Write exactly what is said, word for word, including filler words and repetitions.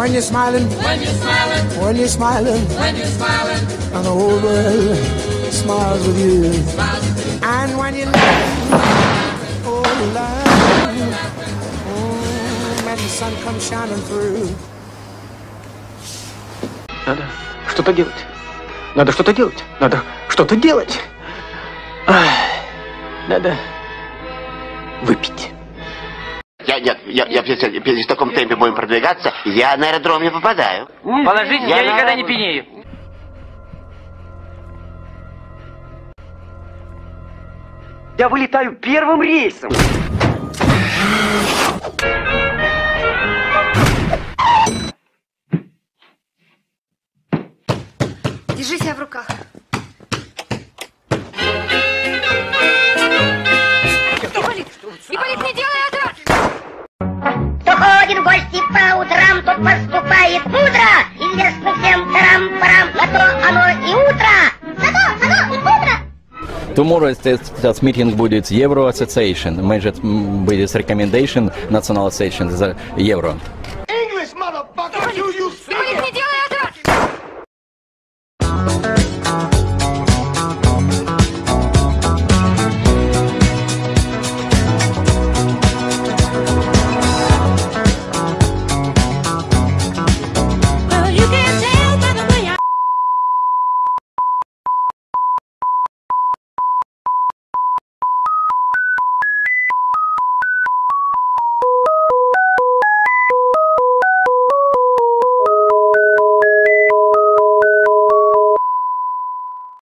When you're smiling, when you're smiling, when you're smiling, when you're smiling, and the whole world smiles with you. And when you're laughing, oh, laughing, mm, and the sun comes shining through. Надо что-то делать. Надо что-то делать. Надо что-то делать. Ах, надо выпить. Я, нет, я, я, если, если в таком темпе будем продвигаться, я на аэродром не попадаю. Положите, я, я никогда не пьянею. Я вылетаю первым рейсом. Держи себя в руках. Ипполит! Ипполит, не делай этого! Кто ходит в гости по утрам, тот поступает мудро. Известно всем тарам-парам, на то оно и утро. На то оно и утро. Tomorrow этот митинг будет Euro Association. Может быть, recommendation National Association за Евро.